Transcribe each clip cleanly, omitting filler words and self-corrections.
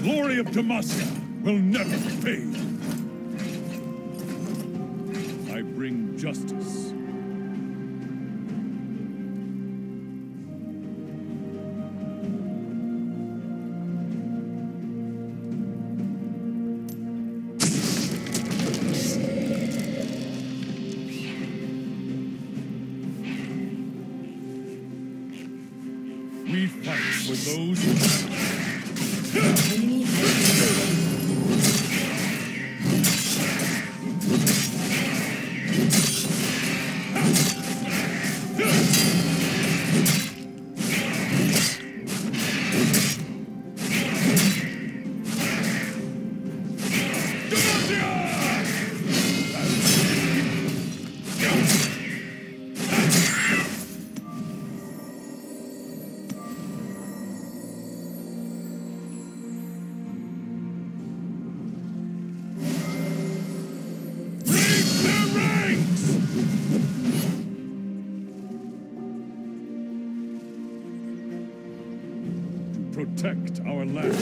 glory of Demacia will never fade. I bring justice. We fight for those who protect our land.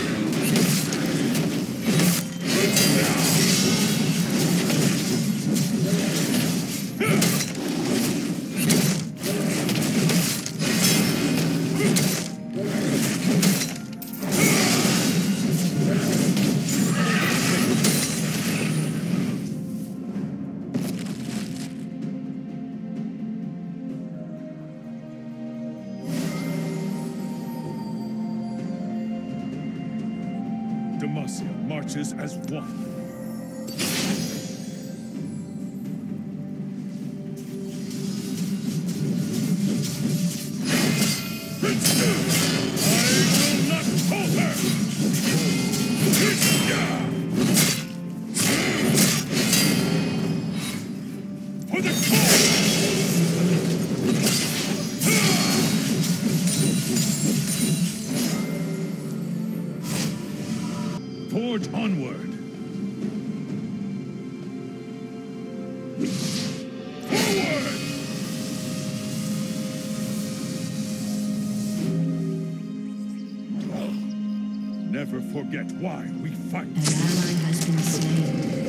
Demacia marches as one. I will not falter! For the cause! Forge onward! Forward! Never forget why we fight. An ally has been slain.